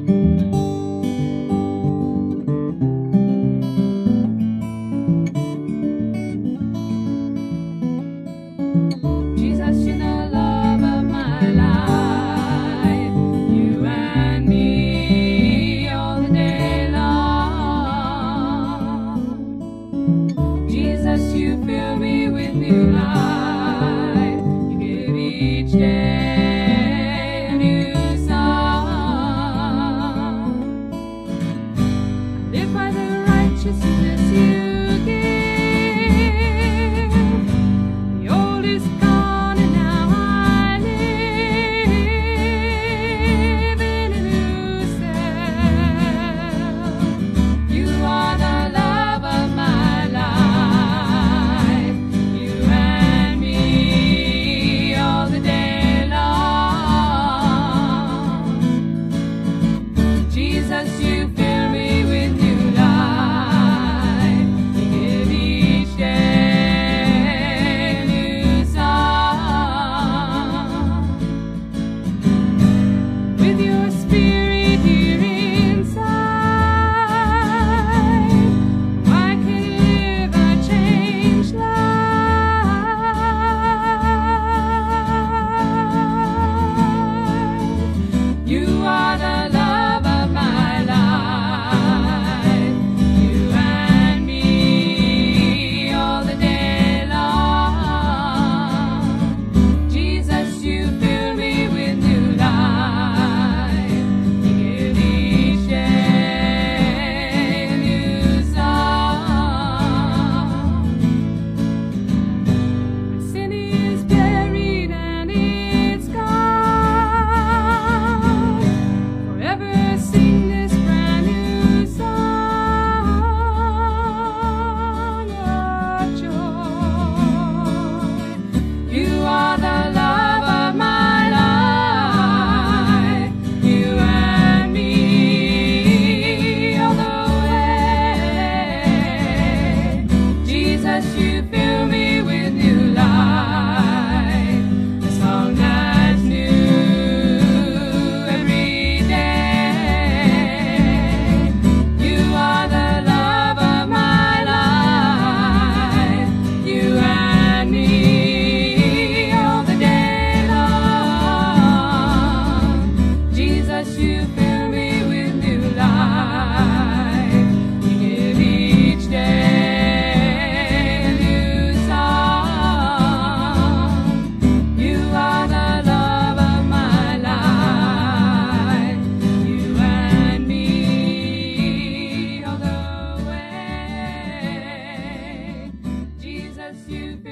Jesus, you're the love of my life. You and me all the day long. Jesus, you fill me with new life. You give each day a new song. Live by the righteousness you give. The old is gone and now I live in a new self. You are the love of my life. You and me all the day long. Jesus, you fill me with new life. You give each day a new song. With your spirit here inside, I can live a changed life. You are the love of my life. You and me all the day long. Jesus, you fill me with new life. You give each day a new song. My sin is buried and it's gone. Forever sing this brand new song of joy. You are the love of my life. You and me all the way. Jesus, you fill me with new life. A song that's new every day. You are the love of my life. You and me all the day long. Jesus, you fill me with new life. You give each day a new song. You are the love of my life. You and me all the way. Jesus, you fill